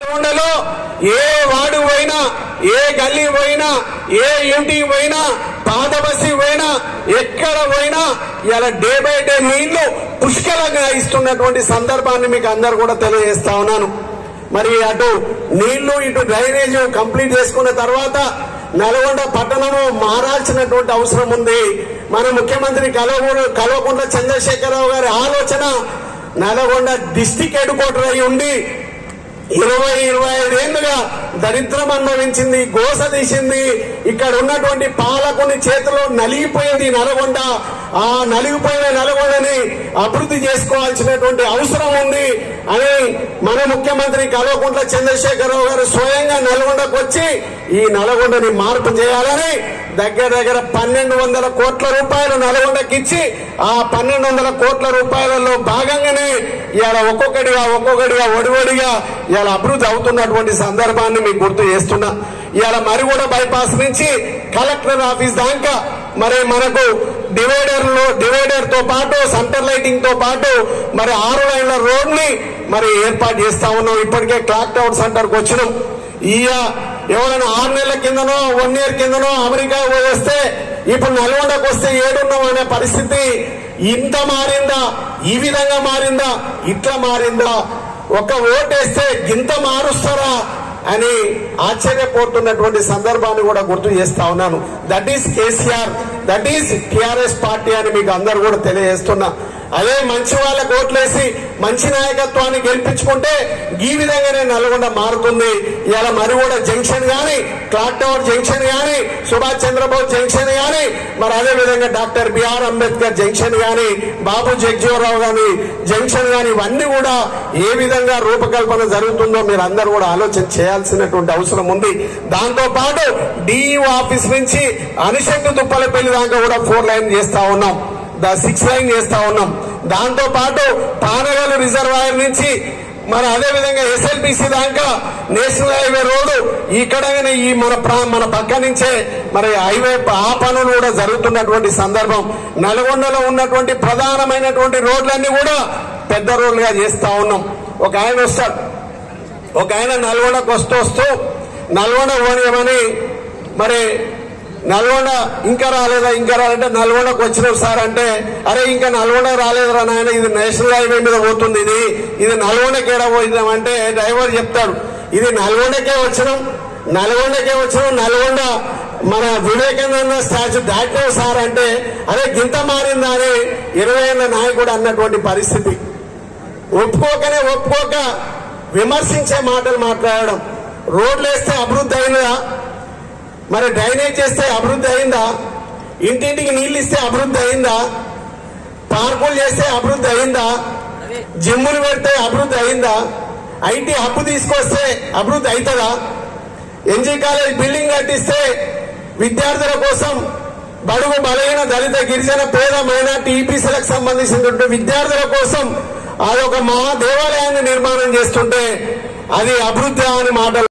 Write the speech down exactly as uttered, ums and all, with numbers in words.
నల్గొండలో ఏ వార్డు పోయినా, ఏ గల్లీ పోయినా, ఏ ఇంటికి పోయినా, పాత బస్సు పోయినా, ఎక్కడ పోయినా ఇలా డే బై డే నీళ్లు పుష్కలంగా ఇస్తున్నటువంటి సందర్భాన్ని మీకు అందరు కూడా తెలియజేస్తా ఉన్నాను. మరి అటు నీళ్లు ఇటు డ్రైనేజ్ కంప్లీట్ చేసుకున్న తర్వాత నల్గొండ పట్టణము మారాల్సినటువంటి అవసరం ఉంది. మన ముఖ్యమంత్రి కల్వకుంట్ల కల్వకుంట్ల చంద్రశేఖరరావు గారి ఆలోచన నల్గొండ డిస్టిక్ హెడ్ క్వార్టర్ అయి ఉండి ఇరవై ఇరవై ఐదేళ్లుగా దరిద్రం అనుభవించింది, గోస తీసింది. ఇక్కడ ఉన్నటువంటి పాలకుని చేతిలో నలిగిపోయింది నల్గొండ. ఆ నలిగిపోయిన నల్గొండని అభివృద్ధి చేసుకోవాల్సినటువంటి అవసరం ఉంది అని మన ముఖ్యమంత్రి కల్వకుంట్ల చంద్రశేఖరరావు గారు స్వయంగా నల్గొండకు వచ్చి ఈ నల్గొండని మార్పు చేయాలని దగ్గర దగ్గర పన్నెండు వందల కోట్ల రూపాయలు నల్గొండకి ఇచ్చి ఆ పన్నెండు వందల కోట్ల రూపాయలలో భాగంగానే ఇవాళ ఒక్కొక్కటిగా ఒక్కొక్కటిగా ఒడివడిగా ఇవాళ అభివృద్ధి అవుతున్నటువంటి సందర్భాన్ని మీకు గుర్తు చేస్తున్నా. ఇవాళ మరిగూడ బైపాస్ నుంచి కలెక్టర్ ఆఫీస్ దాకా మరి మనకు డివైడర్ లో డివైడర్ తో పాటు సెంటర్ లైటింగ్ తో పాటు మరి ఆరు లైన్ల రోడ్ ని మరి ఏర్పాటు చేస్తా ఉన్నాం. ఇప్పటికే క్లాక్ టవర్ సెంటర్ కు వచ్చినాం. ఇయ ఎవరైనా ఆరు నెలల కిందనో వన్ ఇయర్ కిందనో అమెరికా వస్తే ఇప్పుడు నల్గొండకు వస్తే ఏడున్నాం అనే పరిస్థితి ఇంత మారిందా, ఈ విధంగా మారిందా, ఇట్లా మారిందా, ఒక ఓటేస్తే గింత మారుస్తారా అని ఆశ్చర్యపోతున్నటువంటి సందర్భాన్ని కూడా గుర్తు చేస్తా ఉన్నాను. That is KCR, that is TRS party అని మీకు అందరు కూడా తెలియజేస్తున్నా. అదే మంచి వాళ్ళకు ఓట్లేసి మంచి నాయకత్వాన్ని గెలిపించుకుంటే ఈ విధంగానే నల్గొండ మారుతుంది. ఇవాళ మరిగూడ జంక్షన్ గాని, క్లాక్ టవర్ జంక్షన్ గాని, సుభాష్ చంద్రబోస్ జంక్షన్ గాని, మరి అదే విధంగా డాక్టర్ బిఆర్ అంబేద్కర్ జంక్షన్ గాని, బాబు జగజీవనరావు గాని జంక్షన్ గాని, ఇవన్నీ కూడా ఏ విధంగా రూపకల్పన జరుగుతుందో మీరు అందరూ కూడా ఆలోచన చేయాల్సినటువంటి అవసరం ఉంది. దాంతో పాటు డిఈఓ ఆఫీస్ నుంచి అనిశెట్టి తుప్పలపల్లి దాకా కూడా ఫోర్ లైన్ చేస్తా ఉన్నాం, సిక్స్ లైన్ చేస్తా ఉన్నాం. దాంతో పాటు పానగల్ రిజర్వాయర్ నుంచి మరి అదే విధంగా ఎస్ఎల్బిసి దాకా నేషనల్ హైవే రోడ్డు ఇక్కడ ఈ మన మన పక్క నుంచే మరి హైవే ఆ పనులు కూడా జరుగుతున్నటువంటి సందర్భం. నల్గొండలో ఉన్నటువంటి ప్రధానమైనటువంటి రోడ్లన్నీ కూడా పెద్ద రోడ్లుగా చేస్తా ఉన్నాం. ఒక ఆయన వస్తాడు, ఒక ఆయన నల్గొండకు వస్తూ వస్తూ నల్గొండ పోనీయమని మరి నల్గొండ ఇంకా రాలేదా ఇంకా రాలంటే నల్గొండకు వచ్చినాం సార్ అంటే, అరే ఇంకా నల్గొండ రాలేదురా నాయన, ఇది నేషనల్ హైవే మీద పోతుంది, ఇది ఇది నల్గొండకి ఏడా పోయినాం అంటే డ్రైవర్ చెప్తాడు, ఇది నల్గొండకే వచ్చినాం నల్గొండకే వచ్చినాం నల్గొండ మన వివేకానంద స్టాచ్యూ దాటినాం సార్ అంటే, అరే గింత మారిందా అని ఇరవై ఏళ్ల నాయకుడు అన్నటువంటి పరిస్థితి. ఒప్పుకోకనే ఒప్పుకోక విమర్శించే మాటలు మాట్లాడడం. రోడ్లు వేస్తే అభివృద్ధి అయినదా, మరి డ్రైనేజ్ చేస్తే అభివృద్ధి అయిందా, ఇంటింటికి నీళ్లు ఇస్తే అభివృద్ధి అయిందా, పార్కులు చేస్తే అభివృద్ధి అయిందా, జిమ్ములు పెడితే అభివృద్ధి అయిందా, ఐటీ హబ్బు తీసుకొస్తే అభివృద్ధి అవుతుందా, ఎన్జీ కాలేజ్ బిల్డింగ్ కట్టిస్తే విద్యార్థుల కోసం బడుగు బలహీన దళిత గిరిజన పేద మైనార్టీ ఈపీసీలకు సంబంధించినటువంటి విద్యార్థుల కోసం అదొక మహా దేవాలయాన్ని నిర్మాణం చేస్తుంటే అది అభివృద్ధి అని మాటలు